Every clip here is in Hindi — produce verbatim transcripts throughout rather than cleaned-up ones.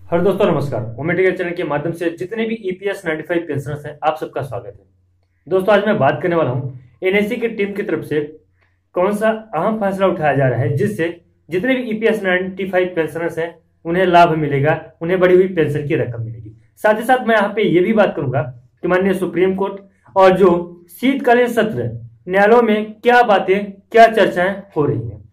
हर दोस्तों नमस्कार। ओमेटिका चैनल के माध्यम से जितने भी ईपीएस पचानवे पेंशनर्स हैं, आप सबका स्वागत है। दोस्तों, आज मैं बात करने वाला हूं एनएससी की टीम की तरफ से कौन सा अहम फैसला उठाया जा रहा है जिससे जितने भी ईपीएस पचानवे पेंशनर्स हैं उन्हें लाभ मिलेगा, उन्हें बढ़ी हुई पेंशन की रकम मिलेगी। साथ ही साथ मैं यहाँ पे ये भी बात करूंगा कि माननीय सुप्रीम कोर्ट और जो शीतकालीन सत्र न्यायालयों में क्या बातें, क्या चर्चाएं हो रही है।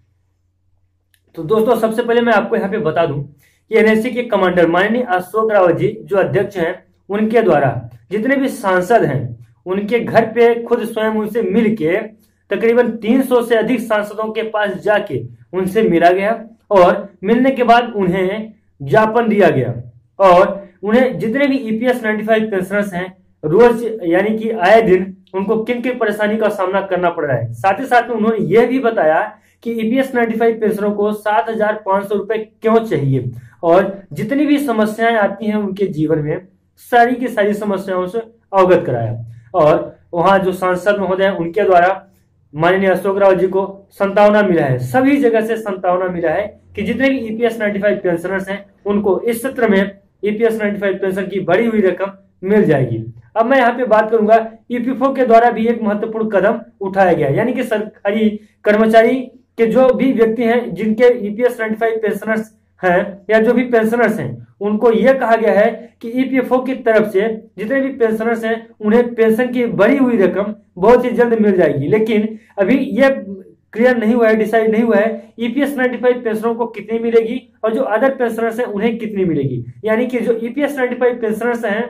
तो दोस्तों, सबसे पहले मैं आपको यहाँ पे बता दूं कि एनएससी के कमांडर माननीय अशोक रावत जी जो अध्यक्ष हैं, उनके द्वारा जितने भी सांसद हैं उनके घर पे खुद स्वयं उनसे मिल के तकरीबन तीन सौ से अधिक सांसदों के पास जाके उनसे मिला गया और मिलने के बाद उन्हें ज्ञापन दिया गया और उन्हें जितने भी ईपीएस पचानवे पेंशनर्स हैं रोज यानी कि आए दिन उनको किन किन परेशानी का सामना करना पड़ रहा है। साथ ही साथ में उन्होंने यह भी बताया कि ईपीएस पचानवे पेंशनरों को सात हजार पांच सौ रुपए क्यों चाहिए और जितनी भी समस्याएं आती हैं उनके जीवन में सारी की सारी समस्याओं से अवगत कराया। और वहां जो सांसद महोदय हैं उनके द्वारा माननीय अशोक रावत जी को संतावना मिला है, सभी जगह से संतावना मिला है कि जितने भी ईपीएस पचानवे पेंशनर्स हैं उनको इस सत्र में ईपीएस पचानवे पेंशन की बढ़ी हुई रकम मिल जाएगी। अब मैं यहाँ पे बात करूंगा ईपीएफओ के द्वारा भी एक महत्वपूर्ण कदम उठाया गया, यानी कि सरकारी कर्मचारी के जो भी व्यक्ति हैं जिनके ईपीएस पचानवे पेंशनर्स हैं या जो भी पेंशनर्स हैं उनको यह कहा गया है कि ईपीएफओ की तरफ से जितने भी पेंशनर्स हैं उन्हें पेंशन की बढ़ी हुई रकम बहुत ही जल्द मिल जाएगी। लेकिन अभी यह क्लियर नहीं हुआ है, डिसाइड नहीं हुआ है ईपीएस पचानवे पेंशनरों को कितनी मिलेगी और जो अदर पेंशनर्स हैं उन्हें कितनी मिलेगी, यानी कि जो ईपीएस पचानवे पेंशनर्स हैं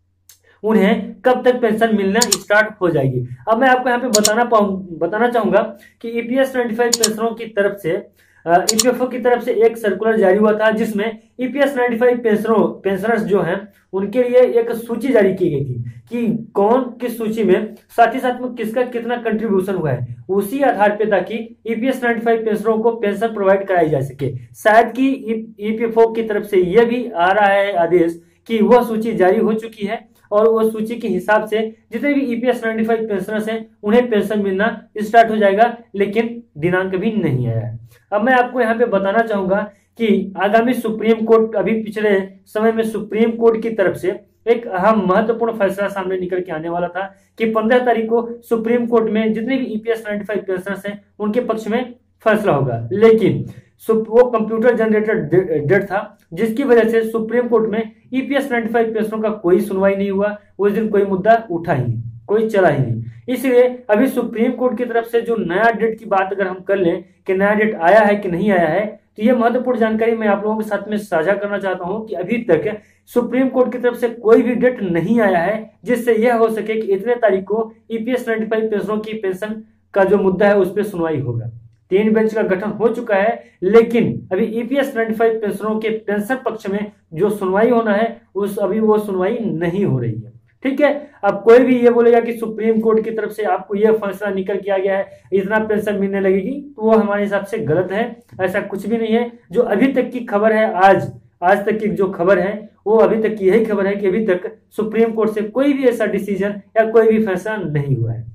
उन्हें कब तक पेंशन मिलना स्टार्ट हो जाएगी। अब मैं आपको यहाँ पे बताना पाऊँ बताना चाहूंगा कि ईपीएस पचानवे पेंशनरों की तरफ से ईपीएफओ की तरफ से एक सर्कुलर जारी हुआ था जिसमें ईपीएस पचानवे पेंशनरों पेंशनर्स जो हैं उनके लिए एक सूची जारी की गई थी कि कौन किस सूची में, साथ ही साथ में किसका कितना कंट्रीब्यूशन हुआ है, उसी आधार पे ताकि ईपीएस पचानवे पेंशनरों को पेंशन प्रोवाइड कराई जा सके। शायद कि ईपीएफओ की तरफ से यह भी आ रहा है आदेश कि वह सूची जारी हो चुकी है और वो सूची के हिसाब से जितने भी ईपीएस पचानवे पेंशनर्स हैं उन्हें पेंशन मिलना स्टार्ट हो जाएगा, लेकिन दिनांक भी नहीं आया है। अब मैं आपको यहाँ पे बताना चाहूंगा कि आगामी सुप्रीम कोर्ट, अभी पिछले समय में सुप्रीम कोर्ट की तरफ से एक अहम महत्वपूर्ण फैसला सामने निकल के आने वाला था कि पंद्रह तारीख को सुप्रीम कोर्ट में जितने भी ईपीएस पचानवे पेंशनर्स हैं उनके पक्ष में फैसला होगा। लेकिन वो कंप्यूटर जनरेटेड डेट था जिसकी वजह से सुप्रीम कोर्ट में ईपीएस पचानवे पेंशनों का कोई सुनवाई नहीं हुआ। उस दिन कोई मुद्दा उठा ही नहीं, कोई चला ही नहीं। इसलिए अभी सुप्रीम कोर्ट की तरफ से जो नया डेट की बात अगर हम कर लें कि नया डेट आया है कि नहीं आया है, तो ये महत्वपूर्ण जानकारी मैं आप लोगों के साथ में साझा करना चाहता हूं कि अभी तक सुप्रीम कोर्ट की तरफ से कोई भी डेट नहीं आया है जिससे यह हो सके कि इतने तारीख को ईपीएस पचानवे पेंशनों की पेंशन का जो मुद्दा है उस पर सुनवाई होगा। तीन बेंच का गठन हो चुका है, लेकिन अभी ईपीएस पचानवे पेंशनरों के पेंशन पक्ष में जो सुनवाई होना है उस अभी वो सुनवाई नहीं हो रही है। ठीक है, अब कोई भी ये बोलेगा कि सुप्रीम कोर्ट की तरफ से आपको यह फैसला निकल के आ गया है, इतना पेंशन मिलने लगेगी, तो वो हमारे हिसाब से गलत है। ऐसा कुछ भी नहीं है। जो अभी तक की खबर है, आज आज तक की जो खबर है वो अभी तक की यही खबर है कि अभी तक सुप्रीम कोर्ट से कोई भी ऐसा डिसीजन या कोई भी फैसला नहीं हुआ है।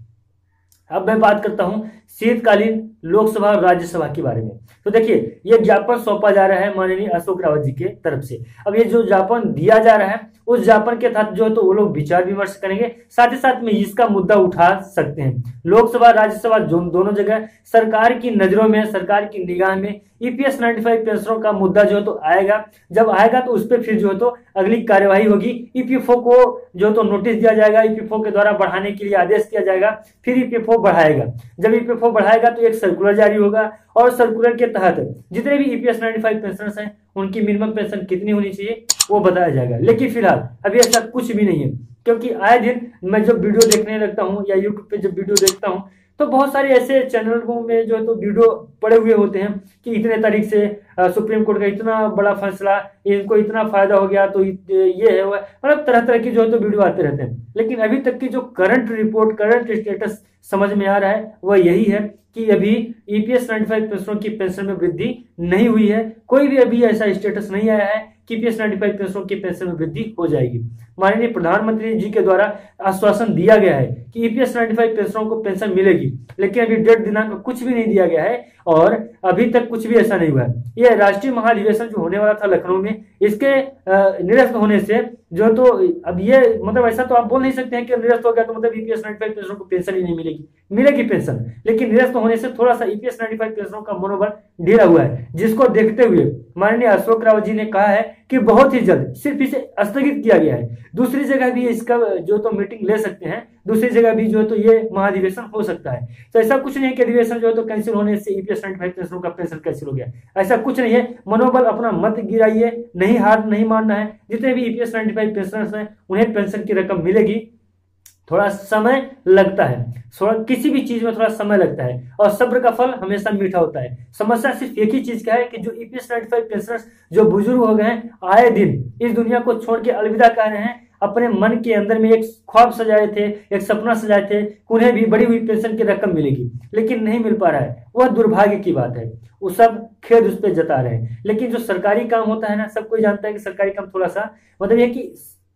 अब मैं बात करता हूं शीतकालीन लोकसभा और राज्यसभा के बारे में। तो देखिए, यह ज्ञापन सौंपा जा रहा है माननीय अशोक रावत जी के तरफ से। अब ये जो ज्ञापन दिया जा रहा है उस ज्ञापन के तहत जो है तो वो लोग विचार विमर्श करेंगे, साथ ही साथ में इसका मुद्दा उठा सकते हैं। लोकसभा राज्यसभा दोनों जगह सरकार की नजरों में, सरकार की निगाह में ईपीएस पचानवे पेंशनरों का मुद्दा जो है तो आएगा। जब आएगा तो उस पर फिर जो है तो अगली कार्यवाही होगी। ईपीएफओ को जो है तो नोटिस दिया जाएगा, ईपीएफओ के द्वारा बढ़ाने के लिए आदेश दिया जाएगा, फिर ईपीएफओ बढ़ाएगा। जब ईपीएफओ बढ़ाएगा तो एक सर्कुलर जारी होगा और सर्कुलर के तहत जितने भी ईपीएस पचानवे पेंशनर्स हैं उनकी मिनिमम पेंशन कितनी होनी चाहिए वो बताया जाएगा। लेकिन फिलहाल अभी ऐसा कुछ भी नहीं है, क्योंकि आए दिन मैं जब वीडियो देखने लगता हूं या यूट्यूब पे जब वीडियो देखता हूं तो बहुत सारे ऐसे चैनलों में जो है तो वीडियो पड़े हुए होते हैं कि इतने तारीख से सुप्रीम कोर्ट का इतना बड़ा फैसला, इनको इतना फायदा हो गया, तो ये है वो, मतलब तरह तरह की जो है तो वीडियो आते रहते हैं। लेकिन अभी तक की जो करंट रिपोर्ट, करंट स्टेटस समझ में आ रहा है वह यही है कि अभी ईपीएस पचानवे पेंशनों की पेंशन में वृद्धि नहीं हुई है। कोई भी अभी ऐसा स्टेटस नहीं आया है कि ईपीएस नाइन्टी फाइव पेंशनरों की पेंशन में वृद्धि हो जाएगी। माननीय प्रधानमंत्री जी के द्वारा आश्वासन दिया गया है कि ईपीएस नाइन्टी फाइव पेंशनरों को पेंशन मिलेगी, लेकिन अभी डेट दिनांक कुछ भी नहीं दिया गया है और अभी तक कुछ भी ऐसा नहीं हुआ है। यह राष्ट्रीय महाधिवेशन जो होने वाला था लखनऊ में, इसके निरस्त होने से जो तो अब ये मतलब ऐसा तो आप बोल नहीं सकते हैं कि निरस्त हो गया तो मतलब ईपीएस नाइन्टी फाइव पेंशनरों को पेंशन ही नहीं मिलेगी, मिलेगी पेंशन, लेकिन निरस्त होने से थोड़ा सा ईपीएस नाइन्टी फाइव पेंशनरों का मनोबल ढीला हुआ है, जिसको देखते हुए माननीय अशोक रावत जी ने कहा है कि बहुत ही जल्द सिर्फ इसे स्थगित किया गया है। दूसरी जगह भी इसका जो तो मीटिंग ले सकते हैं, दूसरी जगह भी जो है तो ये महाधिवेशन हो सकता है। तो ऐसा कुछ नहीं है कि अधिवेशन जो है तो कैंसिल होने से ईपीएस नाइन्टी फाइव पेंशनरों का पेंशन कैंसिल हो गया, ऐसा कुछ नहीं है। मनोबल अपना मत गिराइए, नहीं हार नहीं मानना है। जितने भी ईपीएस नाइन्टी फाइव पेंशनर्स हैं उन्हें पेंशन की रकम मिलेगी। थोड़ा समय लगता है, थोड़ा किसी भी चीज में थोड़ा समय लगता है और सब्र का फल हमेशा मीठा होता है। समस्या सिर्फ एक ही चीज का है कि जो ईपीएस नाइन्टी फाइव पेंशनर्स जो बुजुर्ग हो गए हैं, आए दिन इस दुनिया को छोड़ के अलविदा कह रहे हैं, अपने मन के अंदर में एक ख्वाब सजाए थे, एक सपना सजाए थे, उन्हें भी बड़ी हुई पेंशन की रकम मिलेगी, लेकिन नहीं मिल पा रहा है। वह दुर्भाग्य की बात है, वो सब खेद उस पर जता रहे हैं। लेकिन जो सरकारी काम होता है ना, सब कोई जानता है कि सरकारी काम थोड़ा सा मतलब ये कि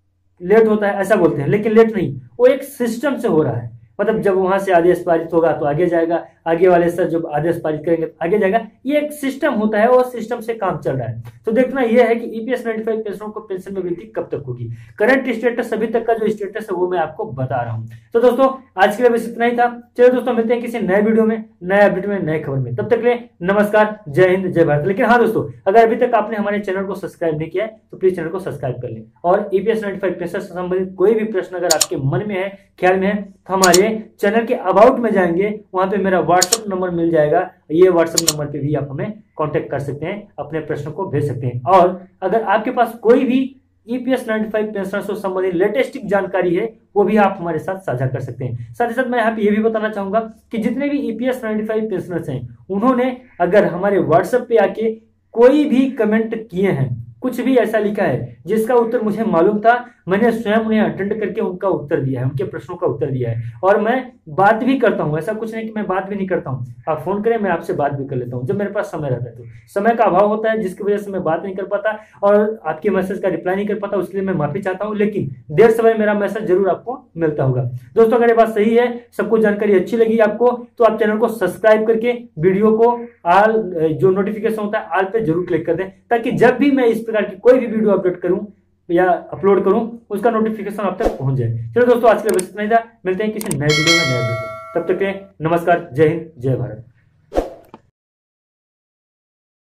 लेट होता है ऐसा बोलते हैं, लेकिन लेट नहीं, वो एक सिस्टम से हो रहा है। मतलब जब वहां से आदेश पारित होगा तो आगे जाएगा, आगे वाले सर जब आदेश पारित करेंगे तो आगे जाएगा। ये एक सिस्टम होता है और सिस्टम से काम चल रहा है। तो देखना यह है कि ईपीएस नाइन्टी फाइव पेंशनरों को पेंशन में वृद्धि कब तक होगी। करंट स्टेटस अभी तक का जो स्टेटस है वो मैं आपको बता रहा हूं। तो दोस्तों आज के लिए बस इतना ही था। चलिए दोस्तों मिलते हैं किसी नए वीडियो में, नए अपडेट में, नए खबर में। तब तक के लिए नमस्कार, जय हिंद, जय भारत। लेकिन हाँ दोस्तों, अगर अभी तक आपने हमारे चैनल को सब्सक्राइब नहीं किया है तो प्लीज चैनल को सब्सक्राइब कर लें। और ईपीएस नाइन्टी फाइव पेंशन से संबंधित कोई भी प्रश्न अगर आपके मन में है, ख्याल में है, तो हमारे चैनल के अबाउट में जाएंगे, वहां पे मेरा व्हाट्सएप नंबर मिल जाएगा। ये व्हाट्सएप नंबर पे भी आप हमें कांटेक्ट कर सकते हैं, अपने प्रश्न को भेज सकते हैं। और अगर आपके पास कोई भी ईपीएस नाइन्टी फाइव पेंशनर से संबंधित लेटेस्ट जानकारी है, वो भी आप हमारे साथ साझा कर सकते हैं। साथ ही साथ मैं यहाँ पे ये भी बताना चाहूंगा कि जितने भी ईपीएस नाइन्टी फाइव पेंशनर्स हैं, उन्होंने अगर हमारे व्हाट्सएप पे आके कोई भी कमेंट किए हैं, कुछ भी ऐसा लिखा है जिसका उत्तर मुझे मालूम था, मैंने स्वयं उन्हें अटेंड करके उनका उत्तर दिया है, उनके प्रश्नों का उत्तर दिया है। और मैं बात भी करता हूं, ऐसा कुछ नहीं कि मैं बात भी नहीं करता हूं। आप फोन करें, मैं आपसे बात भी कर लेता हूं जब मेरे पास समय रहता है। तो समय का अभाव होता है जिसकी वजह से मैं बात नहीं कर पाता और आपके मैसेज का रिप्लाई नहीं कर पाता, उसके लिए मैं माफी चाहता हूं। लेकिन देर समय मेरा मैसेज जरूर आपको मिलता होगा। दोस्तों अगर ये बात सही है, सबको जानकारी अच्छी लगी आपको, तो आप चैनल को सब्सक्राइब करके वीडियो को आल जो नोटिफिकेशन होता है आल पे जरूर क्लिक कर दें, ताकि जब भी मैं इस प्रकार की कोई भी वीडियो अपलोड करूं या अपलोड करूं उसका नोटिफिकेशन आप तक पहुंच जाए। चलो दोस्तों आज के लिए बस इतना ही था। मिलते हैं किसी नए वीडियो में, नए वीडियो में। तब तक के नमस्कार, जय हिंद, जय भारत।